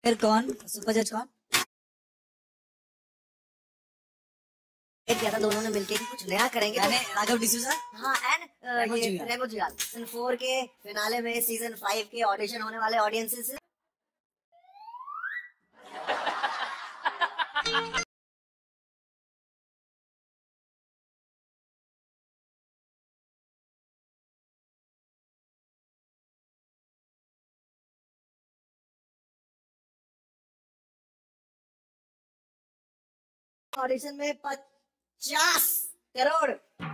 फिर कौन सुपर जज कौन किया था दोनों ने मिलके कुछ नया करेंगे। मैंने राघव डिसूजा हाँ एंड ये रेमो जुयाल सीजन 4 के फिनाले में सीजन 5 के ऑडिशन होने वाले ऑडियंसेस से ऑडिशन में 50 करोड़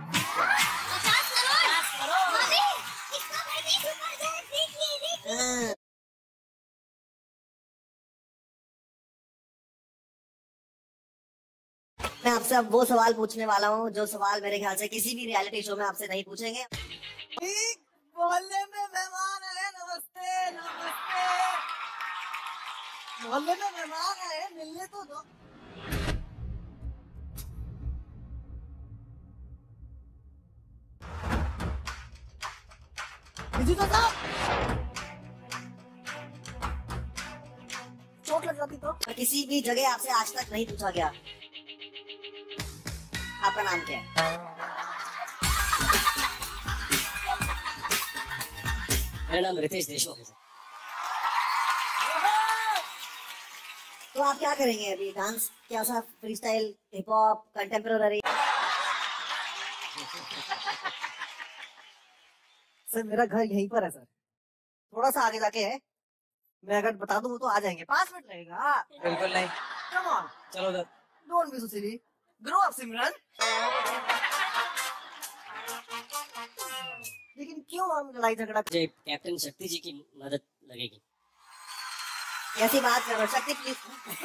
मैं आपसे अब वो सवाल पूछने वाला हूँ जो सवाल मेरे ख्याल से किसी भी रियलिटी शो में आपसे नहीं पूछेंगे। मोहल्ले में मेहमान आए, नमस्ते नमस्ते। मोहल्ले में मेहमान आए, मिलने तो दो। चोट लग जाती तो किसी भी जगह आपसे आज तक नहीं पूछा गया आपका नाम क्या है। मेरा नाम रितेश देशमुख है। तो आप क्या करेंगे अभी? डांस क्या सा, free style, hip hop, contemporary? Sir मेरा घर यहीं पर है सर, थोड़ा सा आगे जाके है। मैं अगर बता दूं तो आ जाएंगे, 5 मिनट लगेगा। बिल्कुल नहीं, कम ऑन, चलो उधर। Don't be so silly, grow up Simran. लेकिन क्यों हम लड़ाई झगड़ा? मुझे कैप्टन शक्ति जी की मदद लगेगी। ऐसी बात करो शक्ति प्लीज।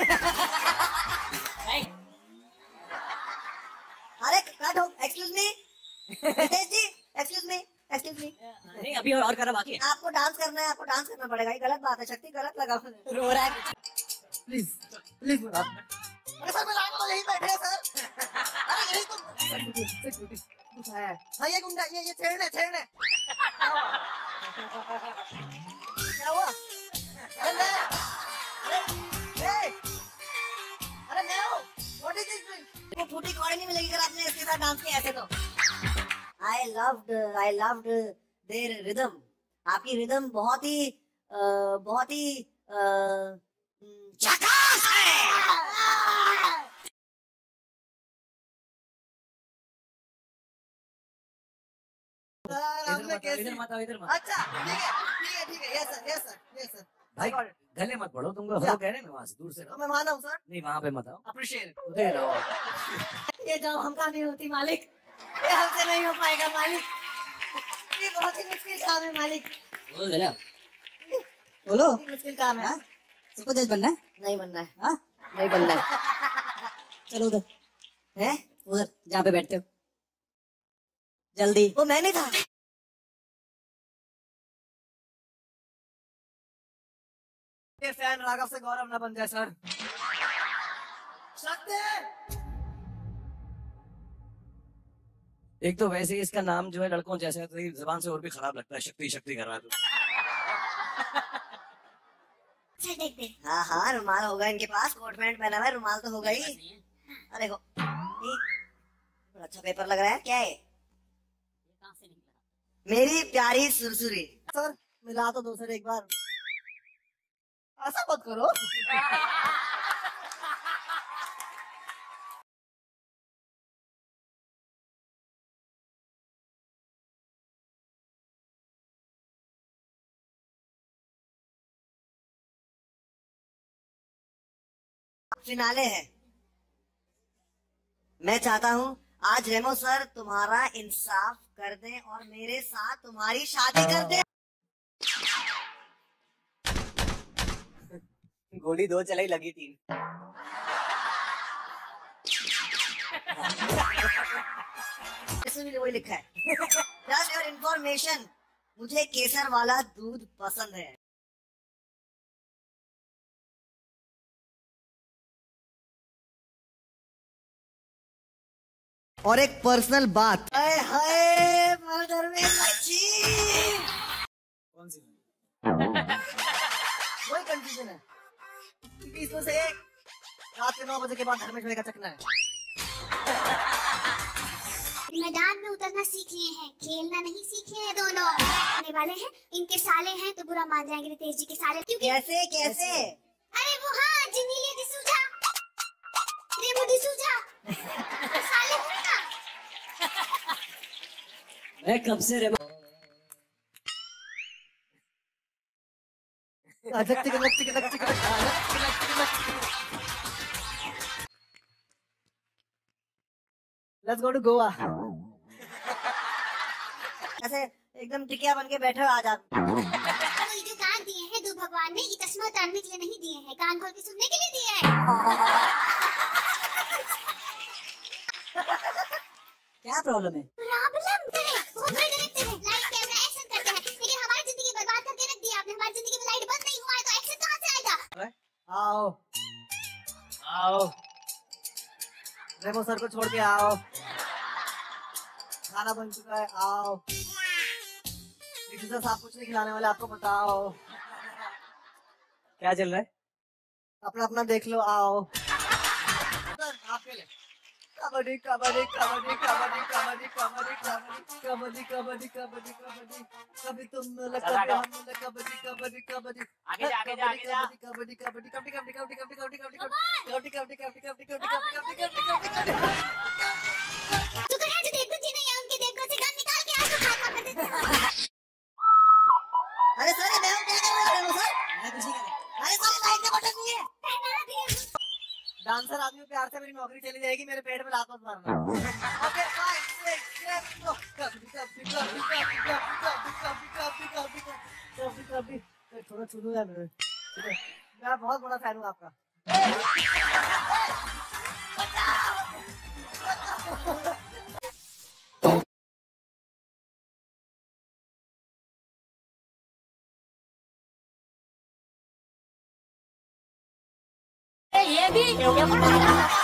अरे कट हो, एक्सक्यूज मी जी, एक्सक्यूज मी, एक्सक्यूज मी। नहीं अभी और करना बाकी है। आपको डांस करना है, आपको डांस करना पड़ेगा। ये गलत बात है, शक्ति गलत लगा रो रहा है। प्लीज प्लीज मत। अरे सर मैं लाइन तो यहीं बैठे हैं सर। अरे यही तो कुछ है। हाँ ये गुंडा, ये छेड़ने छेड़ने। क्या हुआ? अरे मैं हूँ। What is this doing? वो फूटी कौड़ी नहीं मिलेगी अगर आपने इसके साथ डांस किया ऐसे तो। I loved their rhythm. आपकी रिदम बहुत ही झकास है। इधर मत आओ, इधर मत। अच्छा ठीक है, यस सर। भाई गले मत पड़ो, तुमको हो कह रहे हैं वहाँ से दूर से तो मैं माना हूँ सर। नहीं वहाँ पे मत आओ, अप्रिशिएट। उधर रहो। ये जब हमका नहीं होती मालिक, ये हमसे नहीं हो पाएगा मालिक। ये बहुत ही मुश्किल काम है मालिक। बोल देना, बोलो मुश्किल काम है। सुपर जज बनना है? नहीं बनना है। हाँ नहीं बनना है। चलो उधर है, उधर जहाँ पे बैठते हो, जल्दी। वो मैं नहीं था। ये फैन राघव से गौरव ना बन जाए सर। शक्ति। एक तो वैसे ही इसका नाम जो है लड़कों जैसा है, तो ये जुबान से और भी खराब लगता है। शक्ति शक्ति कर रहा है तो। हाँ रुमाल होगा इनके पास, कोट पैंट पहना हुआ है, रुमाल तो होगा ही। अरे देखो बड़ा अच्छा पेपर लग रहा है, क्या है? मेरी प्यारी सुरसुरी। सर मिला तो दो सर एक बार, ऐसा मत करो। फिनाले है। मैं चाहता हूँ आज रेमो सर तुम्हारा इंसाफ कर दें और मेरे साथ तुम्हारी शादी कर दें। गोली 2 चलाई, लगी 3। इसमें भी वही लिखा है। जस्ट योर इंफॉर्मेशन, मुझे केसर वाला दूध पसंद है। और एक पर्सनल बात। हाय हाय मर्डर में बच्ची। कौन सी? वही कंफ्यूजन है। 30 में से एक रात के 9 बजे के बाद घर में का चकना है। मैदान में उतरना सीख लिए हैं, खेलना नहीं सीखे हैं दोनों। आने वाले हैं, इनके साले हैं तो बुरा मान जाएंगे रितेश जी के साले। क्योंकि कैसे कैसे? अरे वो हाँ जिनीलिया डिसूजा, रेमो डिसूजा साले हैं ना। मैं कब से रे Let's go to Goa. ऐसे एकदम टिकिया बन के बैठे हो आज आप। तो ये जो कान दिए हैं दो भगवान ने, ये चश्मा उतारने के लिए नहीं दिए हैं, कान खोल के सुनने के लिए दिए हैं। क्या प्रॉब्लम है? प्रॉब्लम बहुत बड़े डायरेक्टर हैं, लाइट कैमरा एक्शन करते हैं, लेकिन हमारी जिंदगी बर्बाद करके रख दिया आपने। हमारी जिंदगी में लाइट बंद नहीं हुआ है तो एक्शन कहाँ से आएगा? आओ आओ रेमो सर को छोड़ के आओ, खाना बन चुका है, आओ। सर साहब कुछ नहीं खिलाने वाले, आपको बताओ। क्या चल रहा है? अपना अपना देख लो, आओ। सर आपके लिए कबड्डी कबड्डी कबड्डी कबड्डी कबड्डी कबड्डी कबड्डी कबड्डी कबड्डी कबड्डी कभी तुम मिले कभी हम मिले कबड्डी कबड्डी कबड्डी आगे जा आगे जा आगे जा। कबड्डी कबड्डी कबड्डी कबड्डी कबड्डी कबड्डी कबड्डी कबड्डी कबड्डी कबड्डी कबड्डी कबड्डी कबड्डी कबड्डी शुक्र है जो देवदूत जी नहीं है, उनके देवदूत से गन निकाल के आज खा कर देते हैं। अरे सर मैं क्या कर रहा हूँ सर? मैं कुछ नहीं कर रहा। अरे सर लाइट का बटन नहीं है। डांसर आदमी प्यार से मेरी नौकरी चली जाएगी, मेरे पेट में लात मत मारना। Okay 5 6 7 go. कभी थोड़ा सुनो यार मेरे, मैं बहुत बड़ा फैन हूँ आपका। ये भी